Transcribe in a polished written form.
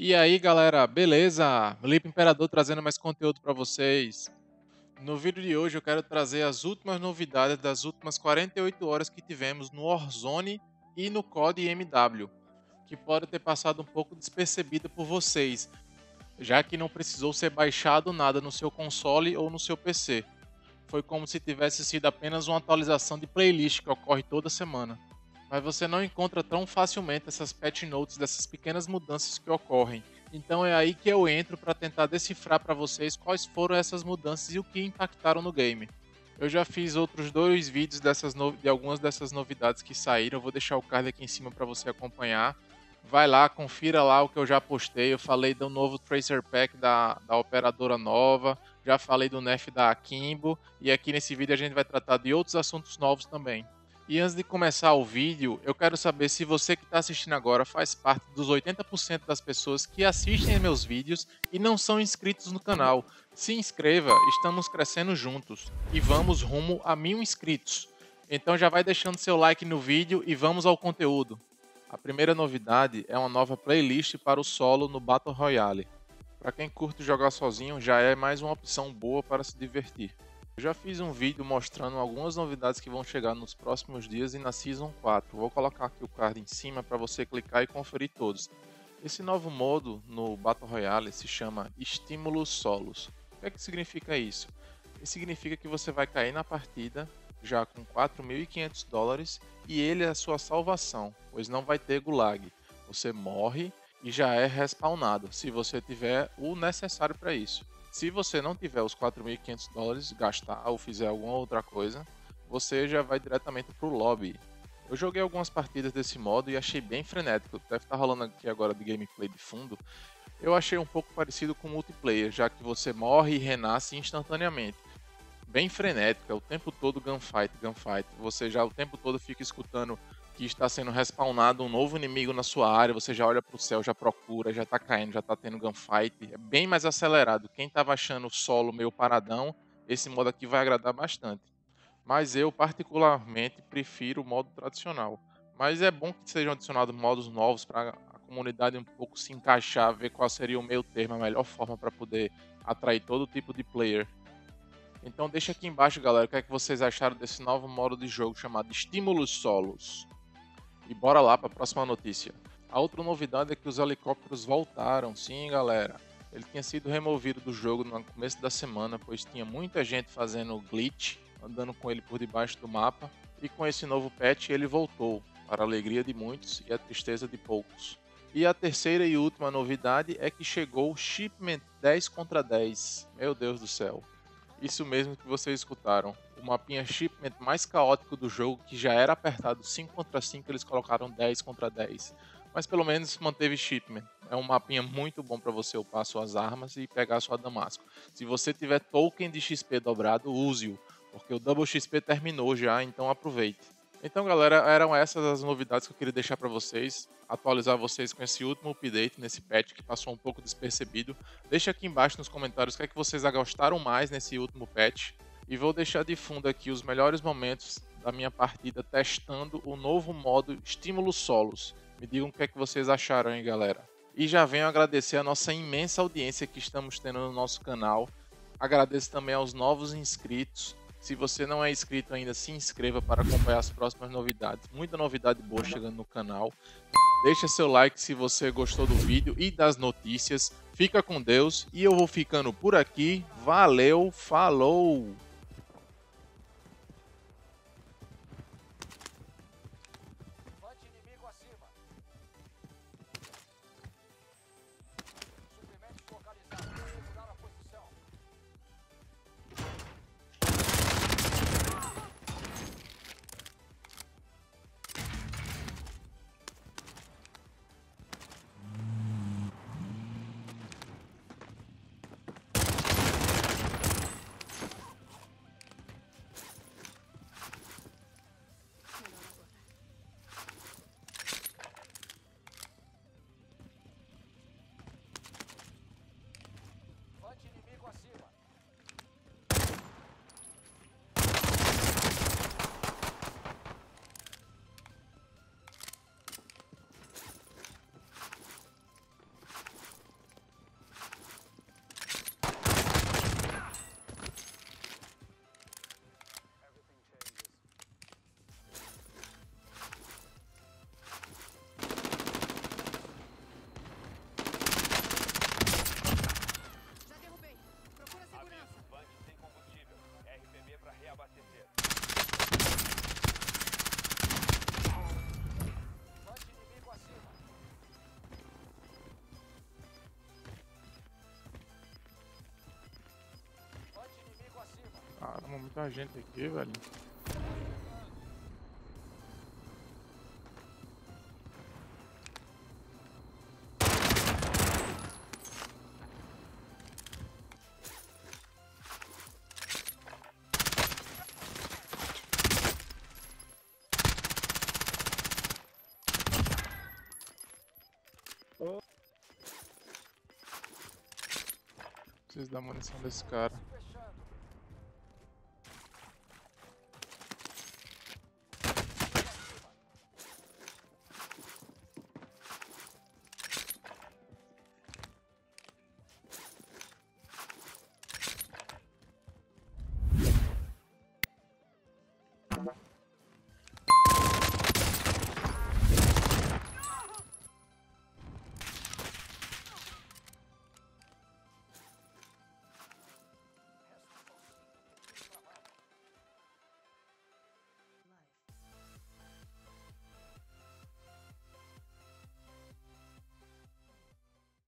E aí galera, beleza? Lipe Imperador trazendo mais conteúdo para vocês. No vídeo de hoje eu quero trazer as últimas novidades das últimas 48 horas que tivemos no Warzone e no COD MW, que pode ter passado um pouco despercebida por vocês, já que não precisou ser baixado nada no seu console ou no seu PC. Foi como se tivesse sido apenas uma atualização de playlist que ocorre toda semana. Mas você não encontra tão facilmente essas patch notes dessas pequenas mudanças que ocorrem. Então é aí que eu entro para tentar decifrar para vocês quais foram essas mudanças e o que impactaram no game. Eu já fiz outros dois vídeos de algumas dessas novidades que saíram, eu vou deixar o card aqui em cima para você acompanhar. Vai lá, confira lá o que eu já postei. Eu falei do novo Tracer Pack da operadora nova, já falei do nerf da Akimbo, e aqui nesse vídeo a gente vai tratar de outros assuntos novos também. E antes de começar o vídeo, eu quero saber se você que está assistindo agora faz parte dos 80% das pessoas que assistem meus vídeos e não são inscritos no canal. Se inscreva, estamos crescendo juntos e vamos rumo a 1000 inscritos. Então já vai deixando seu like no vídeo e vamos ao conteúdo. A primeira novidade é uma nova playlist para o solo no Battle Royale. Para quem curte jogar sozinho, já é mais uma opção boa para se divertir. Eu já fiz um vídeo mostrando algumas novidades que vão chegar nos próximos dias e na Season 4. Vou colocar aqui o card em cima para você clicar e conferir todos. Esse novo modo no Battle Royale se chama Estímulos Solos. O que é que significa isso? Isso significa que você vai cair na partida já com $4.500 e ele é a sua salvação, pois não vai ter gulag. Você morre e já é respawnado, se você tiver o necessário para isso. Se você não tiver os $4.500, gastar ou fizer alguma outra coisa, você já vai diretamente para o lobby. Eu joguei algumas partidas desse modo e achei bem frenético. Deve estar rolando aqui agora de gameplay de fundo. Eu achei um pouco parecido com multiplayer, já que você morre e renasce instantaneamente. Bem frenético, é o tempo todo gunfight, gunfight. Você já o tempo todo fica escutando que está sendo respawnado um novo inimigo na sua área, você já olha para o céu, já procura, já está caindo, já está tendo gunfight. É bem mais acelerado. Quem estava achando o solo meio paradão, esse modo aqui vai agradar bastante. Mas eu particularmente prefiro o modo tradicional. Mas é bom que sejam adicionados modos novos para a comunidade um pouco se encaixar, ver qual seria o meio termo, a melhor forma para poder atrair todo tipo de player. Então deixa aqui embaixo, galera, o que é que vocês acharam desse novo modo de jogo chamado Estímulos Solos. E bora lá para a próxima notícia. A outra novidade é que os helicópteros voltaram, sim galera. Ele tinha sido removido do jogo no começo da semana, pois tinha muita gente fazendo glitch, andando com ele por debaixo do mapa. E com esse novo patch ele voltou, para a alegria de muitos e a tristeza de poucos. E a terceira e última novidade é que chegou o Shipment 10 contra 10. Meu Deus do céu. Isso mesmo que vocês escutaram. O mapinha Shipment mais caótico do jogo, que já era apertado 5 contra 5, eles colocaram 10 contra 10. Mas pelo menos manteve Shipment. É um mapinha muito bom para você upar suas armas e pegar sua Damasco. Se você tiver token de XP dobrado, use-o, porque o Double XP terminou já, então aproveite. Então galera, eram essas as novidades que eu queria deixar para vocês, atualizar vocês com esse último update, nesse patch que passou um pouco despercebido. Deixa aqui embaixo nos comentários o que é que vocês gostaram mais nesse último patch. E vou deixar de fundo aqui os melhores momentos da minha partida testando o novo modo Estímulos Solos. Me digam o que é que vocês acharam, hein, galera. E já venho agradecer a nossa imensa audiência que estamos tendo no nosso canal. Agradeço também aos novos inscritos. Se você não é inscrito ainda, se inscreva para acompanhar as próximas novidades. Muita novidade boa chegando no canal. Deixa seu like se você gostou do vídeo e das notícias. Fica com Deus e eu vou ficando por aqui. Valeu, falou! Levante inimigo acima. Suprimentos localizados. Segurar a posição. muita gente aqui, velho. Preciso da munição desse cara.